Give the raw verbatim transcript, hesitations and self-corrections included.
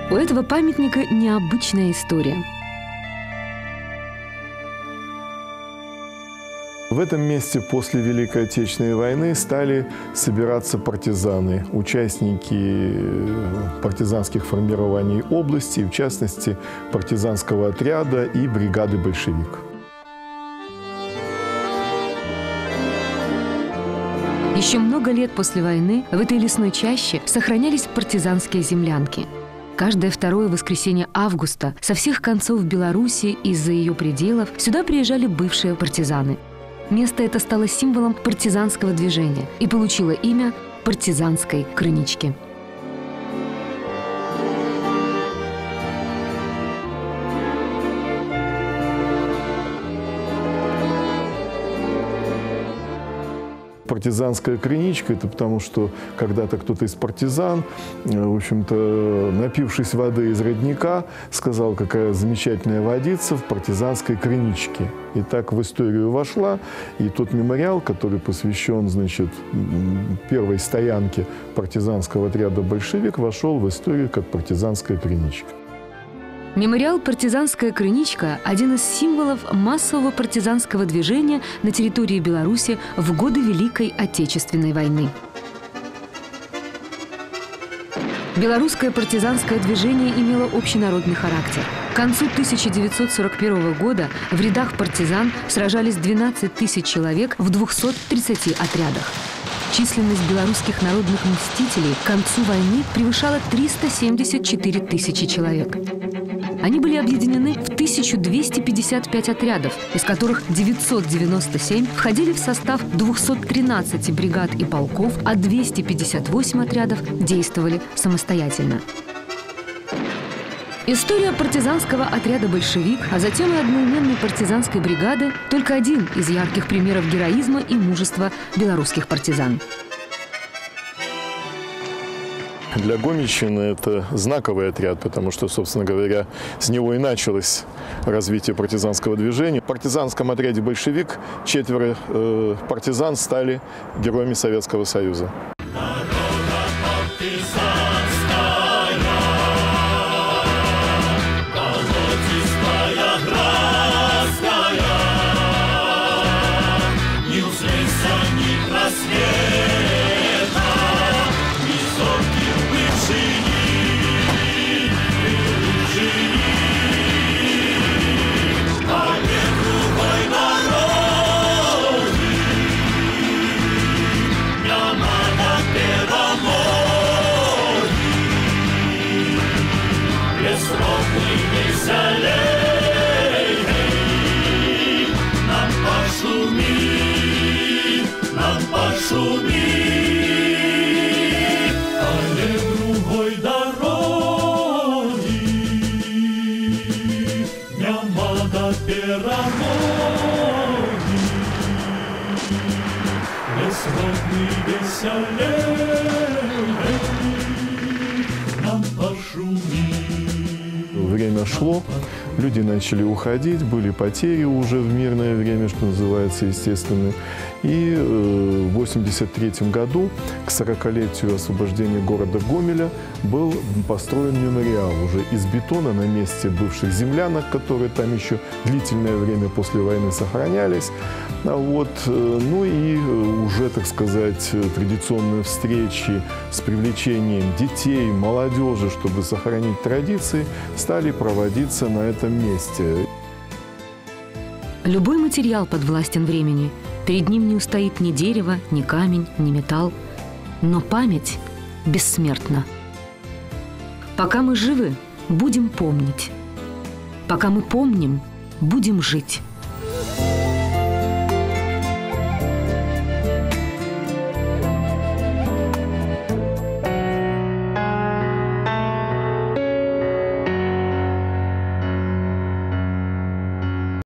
У этого памятника необычная история. В этом месте после Великой Отечественной войны стали собираться партизаны, участники партизанских формирований области, в частности, партизанского отряда и бригады «Большевик». Еще много лет после войны в этой лесной чаще сохранялись партизанские землянки. Каждое второе воскресенье августа со всех концов Беларуси и из-за ее пределов сюда приезжали бывшие партизаны. Место это стало символом партизанского движения и получило имя партизанской Крынички. Партизанская Крыничка – это потому, что когда-то кто-то из партизан, в общем-то, напившись воды из родника, сказал, какая замечательная водица в партизанской Крыничке. И так в историю вошла, и тот мемориал, который посвящен, значит, первой стоянке партизанского отряда «Большевик», вошел в историю как партизанская Крыничка. Мемориал «Партизанская Крыничка» – один из символов массового партизанского движения на территории Беларуси в годы Великой Отечественной войны. Белорусское партизанское движение имело общенародный характер. К концу тысяча девятьсот сорок первого года в рядах партизан сражались двенадцать тысяч человек в двухстах тридцати отрядах. Численность белорусских народных мстителей к концу войны превышала триста семьдесят четыре тысячи человек. Они были объединены в тысячу двести пятьдесят пять отрядов, из которых девятьсот девяносто семь входили в состав двухсот тринадцати бригад и полков, а двести пятьдесят восемь отрядов действовали самостоятельно. История партизанского отряда «Большевик», а затем и одноименной партизанской бригады – только один из ярких примеров героизма и мужества белорусских партизан. Для Гомельщины это знаковый отряд, потому что, собственно говоря, с него и началось развитие партизанского движения. В партизанском отряде «Большевик» четверо э, партизан стали героями Советского Союза. Время шло, люди начали уходить, были потери уже в мирное время, что называется, естественно. И в восемьдесят третьем году, к сорокалетию освобождения города Гомеля, был построен мемориал уже из бетона на месте бывших землянок, которые там еще длительное время после войны сохранялись. Вот. Ну и уже, так сказать, традиционные встречи с привлечением детей, молодежи, чтобы сохранить традиции, стали проводиться на этом месте. Любой материал подвластен времени. Перед ним не устоит ни дерево, ни камень, ни металл. Но память бессмертна. Пока мы живы, будем помнить. Пока мы помним, будем жить.